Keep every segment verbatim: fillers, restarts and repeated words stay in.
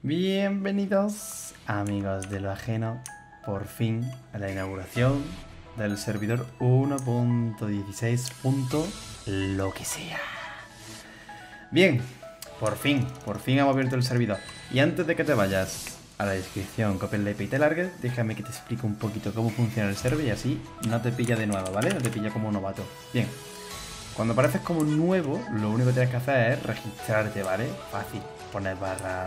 Bienvenidos, amigos de lo ajeno, por fin a la inauguración del servidor uno punto dieciséis. Lo que sea. Bien, por fin, por fin hemos abierto el servidor. Y antes de que te vayas a la descripción, copia el I P y te largues, déjame que te explique un poquito cómo funciona el server y así no te pilla de nuevo, ¿vale? No te pilla como novato. Bien, cuando apareces como nuevo, lo único que tienes que hacer es registrarte, ¿vale? Fácil, poner barra...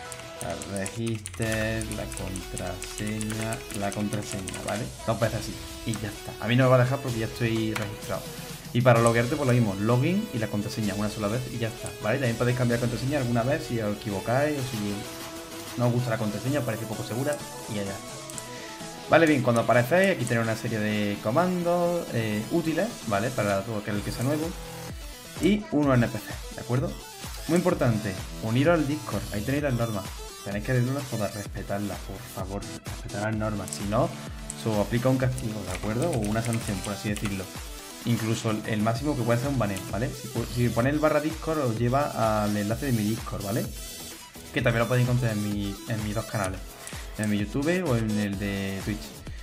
register, la contraseña, la contraseña, ¿vale? Dos veces así y ya está. A mí no me va a dejar porque ya estoy registrado. Y para loguearte pues lo mismo, login y la contraseña una sola vez y ya está, ¿vale? También podéis cambiar contraseña alguna vez si os equivocáis o si no os gusta la contraseña, os parece poco segura y ya está. Vale, bien, cuando aparecéis aquí tenéis una serie de comandos eh, útiles, ¿vale? Para todo aquel que sea nuevo. Y uno N P C, ¿de acuerdo? Muy importante, uniros al Discord, ahí tenéis las normas. Tenéis que leerlas todas, respetarlas, por favor, respetar las normas. Si no, se os aplica un castigo, ¿de acuerdo? O una sanción, por así decirlo. Incluso el, el máximo que puede ser un baneo, ¿vale? Si, si ponéis el barra Discord os lleva al enlace de mi Discord, ¿vale? Que también lo podéis encontrar en, mi, en mis dos canales, en mi YouTube o en el de Twitch.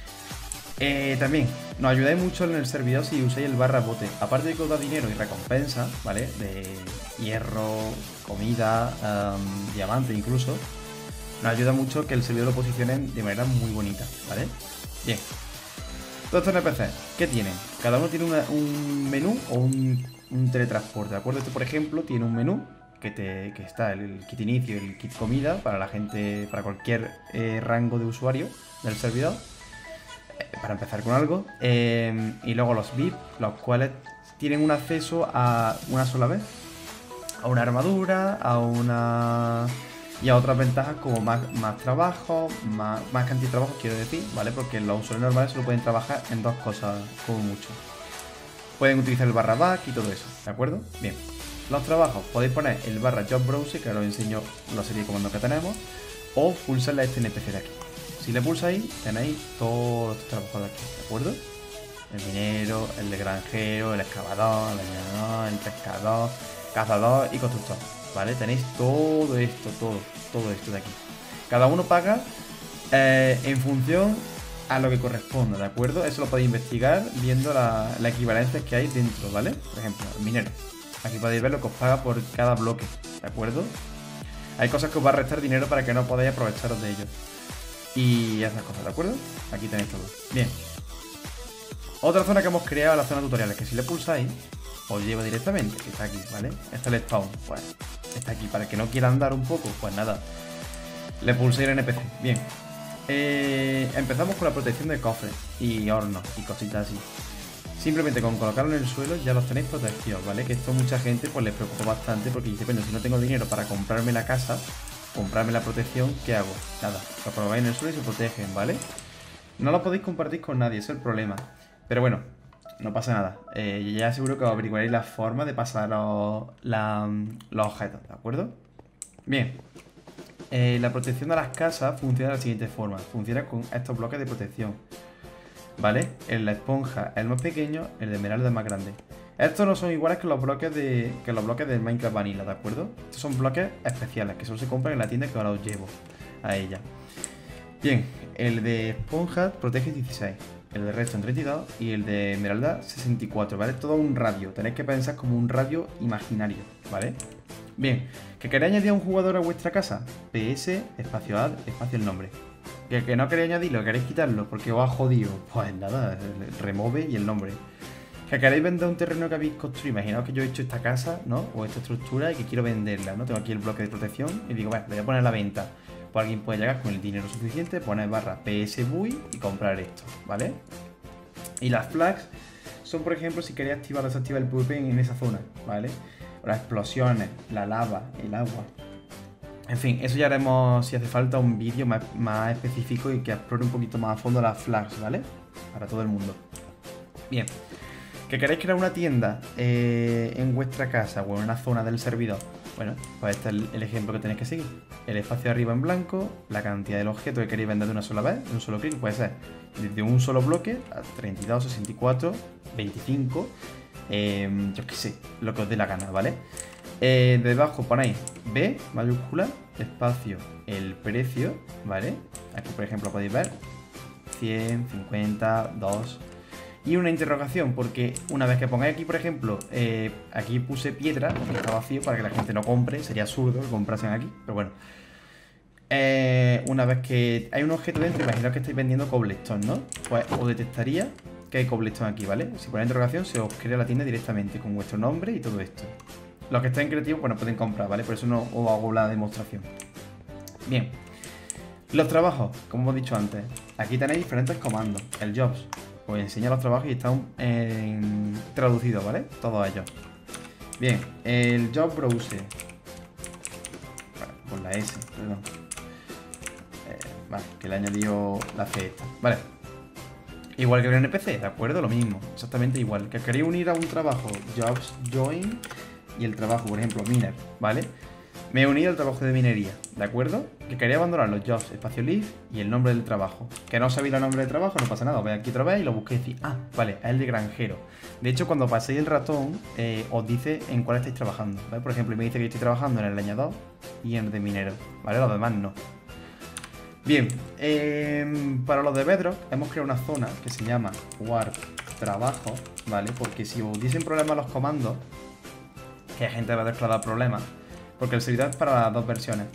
Eh, también, nos ayudáis mucho en el servidor si usáis el barra bote. Aparte de que os da dinero y recompensa, ¿vale? De hierro, comida, um, diamante incluso. Nos ayuda mucho que el servidor lo posicionen de manera muy bonita, ¿vale? Bien. Todos estos N P C, ¿qué tienen? Cada uno tiene una, un menú o un, un teletransporte, ¿de acuerdo? Este, por ejemplo, tiene un menú que, te, que está el, el kit inicio y el kit comida para la gente, para cualquier eh, rango de usuario del servidor. Para empezar con algo, eh, y luego los V I P, los cuales tienen un acceso a una sola vez a una armadura, a una y a otras ventajas como más, más trabajo, más, más cantidad de trabajo, quiero decir, ¿vale? Porque los usuarios normales solo pueden trabajar en dos cosas como mucho. Pueden utilizar el barra back y todo eso, ¿de acuerdo? Bien. Los trabajos, podéis poner el barra job browser, que ahora os enseño la serie de comandos que tenemos, o pulsarle a este N P C de aquí. Si le pulsáis, tenéis todos estos trabajos de aquí, ¿de acuerdo? El minero, el de granjero, el excavador, el leñador, el pescador, cazador y constructor, ¿vale? Tenéis todo esto, todo, todo esto de aquí. Cada uno paga eh, en función a lo que corresponda, ¿de acuerdo? Eso lo podéis investigar viendo las la equivalencias que hay dentro, ¿vale? Por ejemplo, el minero. Aquí podéis ver lo que os paga por cada bloque, ¿de acuerdo? Hay cosas que os va a restar dinero para que no podáis aprovecharos de ellos. Y esas cosas, ¿de acuerdo? Aquí tenéis todo. Bien. Otra zona que hemos creado es la zona tutoriales, que si le pulsáis, os lleva directamente, que está aquí, ¿vale? Este es el spawn, pues está aquí. Para el que no quiera andar un poco, pues nada, le pulséis el N P C. Bien. Eh, empezamos con la protección de cofres y hornos y cositas así. Simplemente con colocarlo en el suelo ya los tenéis protegidos, ¿vale? Que esto a mucha gente pues les preocupa bastante porque dice, bueno, si no tengo dinero para comprarme la casa, comprarme la protección, ¿qué hago? Nada, lo probáis en el suelo y se protegen, ¿vale? No lo podéis compartir con nadie, ese es el problema. Pero bueno, no pasa nada. Eh, ya seguro que os averiguaréis la forma de pasar los, la, los objetos, ¿de acuerdo? Bien. Eh, la protección de las casas funciona de la siguiente forma. Funciona con estos bloques de protección, ¿vale? El de la esponja es el más pequeño, el de esmeralda es más grande. Estos no son iguales que los bloques de que los bloques del Minecraft Vanilla, ¿de acuerdo? Estos son bloques especiales que solo se compran en la tienda que ahora os llevo a ella. Bien, el de esponja protege dieciséis, el de redstone treinta y dos y el de esmeralda sesenta y cuatro, ¿vale? Todo un radio, tenéis que pensar como un radio imaginario, ¿vale? Bien, ¿que queréis añadir a un jugador a vuestra casa? P S, espacio add, espacio el nombre. ¿Que, que no queréis añadirlo, queréis quitarlo porque os ha jodido? Pues nada, remove y el nombre. ¿Que queréis vender un terreno que habéis construido? Imaginaos que yo he hecho esta casa, ¿no? O esta estructura y que quiero venderla, ¿no? Tengo aquí el bloque de protección y digo, bueno, le voy a poner a la venta. Pues alguien puede llegar con el dinero suficiente, poner barra P S B U I y comprar esto, ¿vale? Y las flags son, por ejemplo, si queréis activar o desactivar el PvP en esa zona, ¿vale? O las explosiones, la lava, el agua. En fin, eso ya haremos si hace falta un vídeo más, más específico y que explore un poquito más a fondo las flags, ¿vale? Para todo el mundo. Bien. ¿Que queréis crear una tienda eh, en vuestra casa o en una zona del servidor? Bueno, pues este es el, el ejemplo que tenéis que seguir. El espacio de arriba en blanco, la cantidad del objeto que queréis vender de una sola vez, de un solo clic, puede ser desde un solo bloque a treinta y dos, sesenta y cuatro, veinticinco, eh, yo qué sé, lo que os dé la gana, ¿vale? Eh, debajo ponéis B mayúscula espacio, el precio, ¿vale? Aquí, por ejemplo, podéis ver cien, cincuenta, dos y una interrogación, porque una vez que pongáis aquí, por ejemplo, eh, aquí puse piedra, porque está vacío, para que la gente no compre, sería absurdo que comprasen aquí, pero bueno. Eh, una vez que hay un objeto dentro, imaginaos que estáis vendiendo cobblestone, ¿no? Pues os detectaría que hay cobblestone aquí, ¿vale? Si ponéis interrogación, se os crea la tienda directamente con vuestro nombre y todo esto. Los que estén creativos, bueno, pueden comprar, ¿vale? Por eso no os hago la demostración. Bien. Los trabajos, como hemos dicho antes. Aquí tenéis diferentes comandos. El jobs. Os enseña los trabajos y están en... traducidos, ¿vale? Todos ellos. Bien. El job browser. Bueno, por la S, perdón. Eh, vale, que le he añadido la C esta. Vale. Igual que el N P C, ¿de acuerdo? Lo mismo. Exactamente igual. Que queréis unir a un trabajo. Jobs, join... y el trabajo, por ejemplo, miner, ¿vale? Me he unido al trabajo de minería, ¿de acuerdo? Que quería abandonar los jobs, espacio live y el nombre del trabajo. Que no sabéis el nombre del trabajo, no pasa nada. Os vais aquí otra vez y lo busquéis y decís, ah, vale, es el de granjero. De hecho, cuando paséis el ratón, eh, os dice en cuál estáis trabajando, ¿vale? Por ejemplo, me dice que estoy trabajando en el leñador y en el de minero, ¿vale? Los demás no. Bien, eh, para los de Bedrock hemos creado una zona que se llama Warp Trabajo, ¿vale? Porque si os diesen problemas los comandos, que hay gente que va a declarar problemas, porque el servidor es para las dos versiones.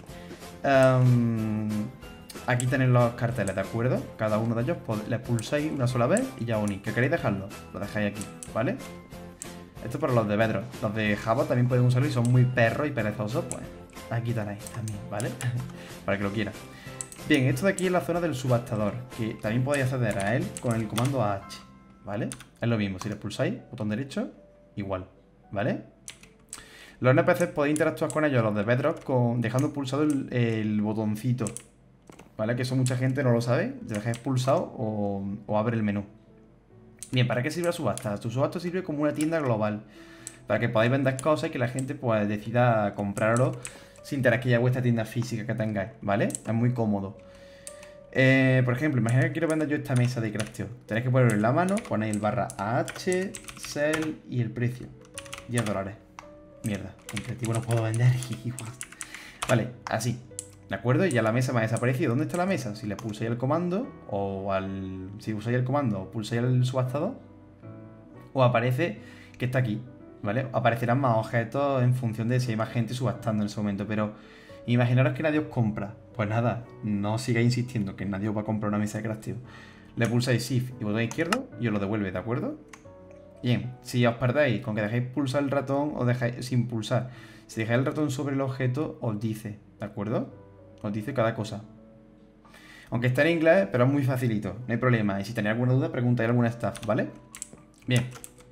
Um, aquí tenéis los carteles, ¿de acuerdo? Cada uno de ellos pues, les pulsáis una sola vez y ya unís. ¿Que queréis dejarlo? Lo dejáis aquí, ¿vale? Esto es para los de Bedrock. Los de Java también pueden usarlo y son muy perros y perezosos, pues aquí tenéis también, ¿vale? Para que lo quieran. Bien, esto de aquí es la zona del subastador, que también podéis acceder a él con el comando H, ¿vale? Es lo mismo, si le pulsáis, botón derecho, igual, ¿vale? Los N P Cs podéis interactuar con ellos, los de Bedrock, con, dejando pulsado el, el botoncito, ¿vale? Que eso mucha gente no lo sabe, te dejáis pulsado o, o abre el menú. Bien, ¿para qué sirve la subasta? Tu subasta sirve como una tienda global, para que podáis vender cosas y que la gente pues decida comprarlo sin tener que ir a vuestra tienda física que tengáis, ¿vale? Es muy cómodo. Eh, por ejemplo, imagina que quiero vender yo esta mesa de crafteo. Tenéis que ponerlo en la mano, ponéis el barra A H, sell y el precio. diez dólares. Mierda, en creativo no puedo vender. Vale, así. ¿De acuerdo? Y ya la mesa me ha desaparecido. ¿Dónde está la mesa? Si le pulsáis el comando, o al. Si usáis el comando, o pulsáis el subastador, os aparece que está aquí. ¿Vale? Aparecerán más objetos en función de si hay más gente subastando en ese momento. Pero imaginaros que nadie os compra. Pues nada, no sigáis insistiendo que nadie os va a comprar una mesa de crafteo. Le pulsáis Shift y botón izquierdo y os lo devuelve, ¿de acuerdo? Bien, si os perdéis con que dejéis pulsar el ratón, os dejáis sin pulsar. Si dejáis el ratón sobre el objeto, os dice, ¿de acuerdo? Os dice cada cosa. Aunque está en inglés, pero es muy facilito, no hay problema. Y si tenéis alguna duda, preguntáis a alguna staff, ¿vale? Bien.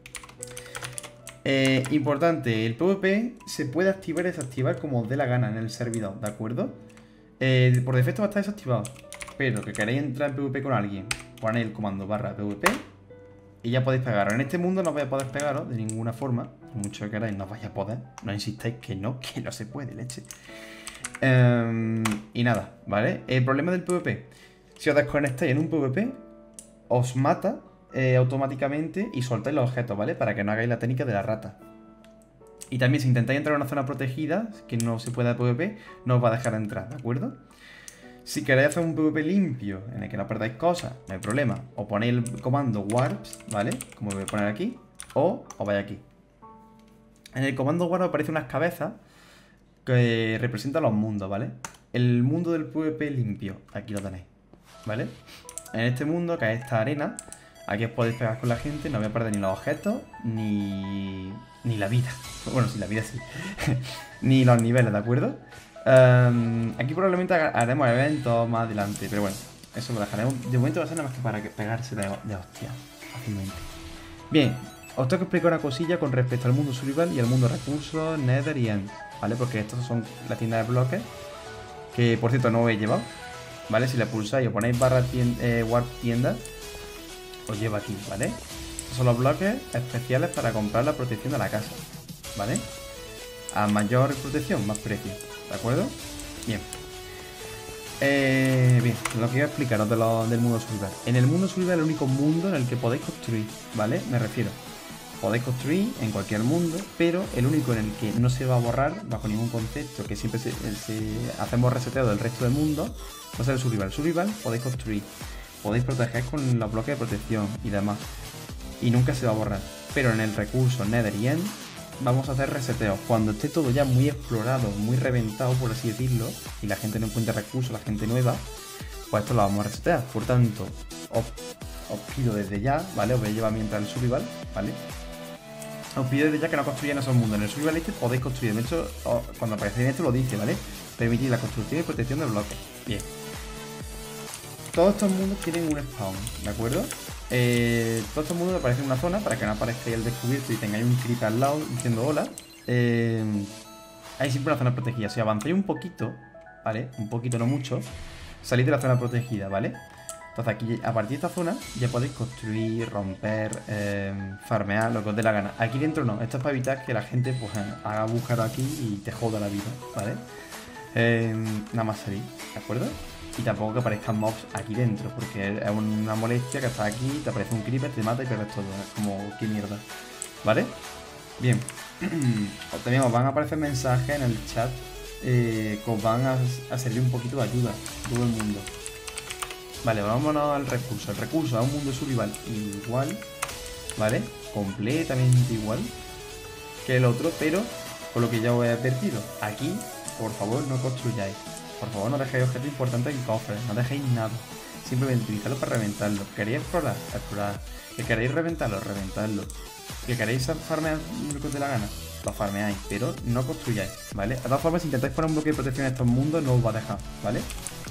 Eh, importante, el PvP se puede activar y desactivar como os dé la gana en el servidor, ¿de acuerdo? Eh, por defecto va a estar desactivado. Pero que queréis entrar en PvP con alguien, ponéis el comando barra PvP y ya podéis pegaros. En este mundo no vais a poder pegaros de ninguna forma. Mucho que queráis, no vais a poder. No insistáis que no, que no se puede, leche. Um, y nada, ¿vale? El problema del PvP. Si os desconectáis en un PvP, os mata eh, automáticamente y soltáis los objetos, ¿vale? Para que no hagáis la técnica de la rata. Y también si intentáis entrar a una zona protegida, que no se pueda PvP, no os va a dejar entrar, ¿de acuerdo? Si queréis hacer un PvP limpio, en el que no perdáis cosas, no hay problema. O ponéis el comando warps, ¿vale? Como voy a poner aquí. O os vais aquí. En el comando warp aparecen unas cabezas que representan los mundos, ¿vale? El mundo del PvP limpio, aquí lo tenéis, ¿vale? En este mundo, que es esta arena, aquí os podéis pegar con la gente, no voy a perder ni los objetos, ni, ni la vida. Bueno, sí, la vida sí. Ni los niveles, ¿de acuerdo? Um, aquí probablemente haremos eventos más adelante, pero bueno, eso lo dejaremos. De momento va a ser nada más que para que pegarse de, de hostia fácilmente. Bien, os tengo que explicar una cosilla con respecto al mundo survival y al mundo recursos, nether y end, ¿vale? Porque estos son la tienda de bloques, que por cierto no os he llevado, ¿vale? Si le pulsáis o ponéis barra tienda, eh, warp tienda, os lleva aquí, ¿vale? Estos son los bloques especiales para comprar la protección de la casa, ¿vale? A mayor protección, más precio, ¿de acuerdo? Bien. Eh, bien, lo que voy a explicaros de lo, del mundo survival. En el mundo survival es el único mundo en el que podéis construir, ¿vale? Me refiero. podéis construir en cualquier mundo, pero el único en el que no se va a borrar bajo ningún concepto, que siempre se, se hacemos reseteo del resto del mundo, va a ser el survival. El survival podéis construir, podéis proteger con los bloques de protección y demás, y nunca se va a borrar. Pero en el recurso Nether y End vamos a hacer reseteos. Cuando esté todo ya muy explorado, muy reventado, por así decirlo, y la gente no encuentre recursos, la gente nueva, pues esto lo vamos a resetear. Por tanto, os, os pido desde ya, ¿vale? Os voy a llevar mientras el survival, ¿vale? Os pido desde ya que no construyan esos mundos. En el survival este podéis construir. De hecho, os, cuando aparece en esto lo dice, ¿vale? Permitir la construcción y protección de bloques. Bien. Todos estos mundos tienen un spawn, ¿de acuerdo? Eh, todos estos mundos aparecen en una zona para que no aparezca el descubierto y tengáis un creeper al lado diciendo hola. Eh, hay siempre una zona protegida. Si avanzáis un poquito, ¿vale? Un poquito, no mucho, salid de la zona protegida, ¿vale? Entonces aquí, a partir de esta zona, ya podéis construir, romper, eh, farmear, lo que os dé la gana. Aquí dentro no, esto es para evitar que la gente pues haga agujero aquí y te joda la vida, ¿vale? Eh, nada más salir, ¿de acuerdo? Y tampoco que aparezcan mobs aquí dentro, porque es una molestia que estás aquí, te aparece un creeper, te mata y pierdes todo. Es como, qué mierda, ¿vale? Bien. También os van a aparecer mensajes en el chat eh, que os van a, a servir un poquito de ayuda, todo el mundo. Vale, vámonos al recurso. El recurso a un mundo survival igual, ¿vale? Completamente igual que el otro, pero con lo que ya os he advertido. Aquí, por favor, no construyáis. Por favor, no dejéis objetos importantes en cofres, no dejéis nada. Simplemente utilizarlo para reventarlo. ¿Queréis explorar? Explorar. ¿Que queréis reventarlo? Reventarlo. ¿Que queréis farmear lo que os dé la gana? Lo farmeáis, pero no construyáis, ¿vale? De todas formas, si intentáis poner un bloque de protección en estos mundos, no os va a dejar, ¿vale?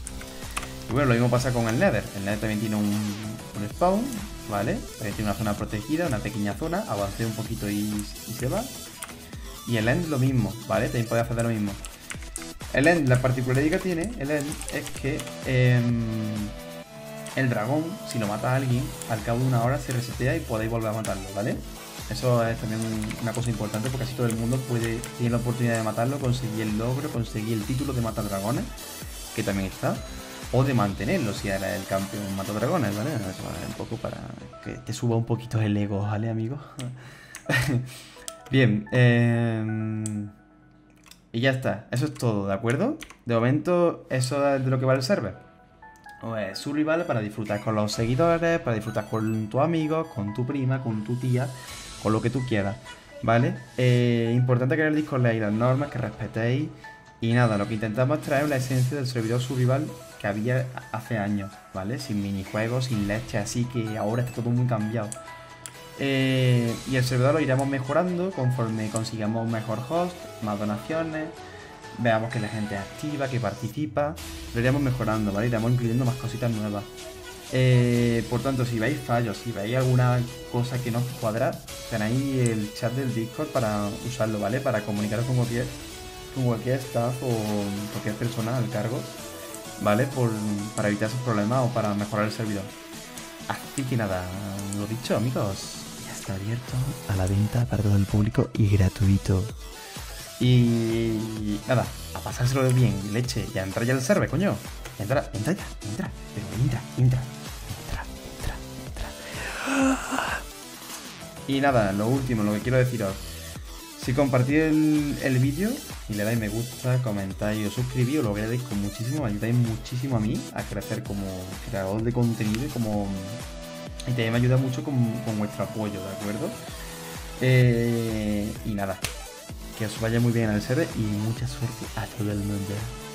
Y bueno, lo mismo pasa con el Nether. El Nether también tiene un, un spawn, ¿vale? También tiene una zona protegida, una pequeña zona. Avancé un poquito y, y se va. Y el End lo mismo, ¿vale? También podéis hacer lo mismo. El End, la particularidad que tiene el End es que eh, el dragón, si lo mata a alguien, al cabo de una hora se resetea y podéis volver a matarlo, ¿vale? Eso es también una cosa importante porque así todo el mundo puede tiene la oportunidad de matarlo, conseguir el logro, conseguir el título de matar dragones, que también está, o de mantenerlo si eres el campeón mata dragones, ¿vale? Eso es un poco para que te suba un poquito el ego, ¿vale, amigo? Bien, eh... y ya está, eso es todo, ¿de acuerdo? De momento, eso es de lo que va el server. Pues survival para disfrutar con los seguidores, para disfrutar con tus amigos, con tu prima, con tu tía, con lo que tú quieras, ¿vale? Eh, importante que en el Discord leáis las normas, que respetéis. Y nada, lo que intentamos traer es la esencia del servidor survival que había hace años, ¿vale? Sin minijuegos, sin leche, así que ahora está todo muy cambiado. Eh, y el servidor lo iremos mejorando conforme consigamos un mejor host, más donaciones, veamos que la gente es activa, que participa, lo iremos mejorando, ¿vale? Iremos incluyendo más cositas nuevas. Eh, por tanto, si veis fallos, si veis alguna cosa que no os cuadra, tenéis el chat del Discord para usarlo, ¿vale? Para comunicaros con cualquier, con cualquier staff o cualquier persona al cargo, ¿vale? Por, para evitar esos problemas o para mejorar el servidor. Así que nada, lo dicho, amigos. Está abierto a la venta para todo el público y gratuito. Y nada, a pasárselo bien, leche, y a entrar ya al server, coño. Entra, entra ya, entra, pero entra, entra, entra, entra, entra. Y nada, lo último, lo que quiero deciros. Si compartís el, el vídeo y le dais me gusta, comentáis o suscribís, os lo agradecéis con muchísimo, me ayudáis muchísimo a mí a crecer como creador de contenido y como... Y también me ayuda mucho con, con vuestro apoyo, ¿de acuerdo? Eh, y nada, que os vaya muy bien al server y mucha suerte a todo el mundo.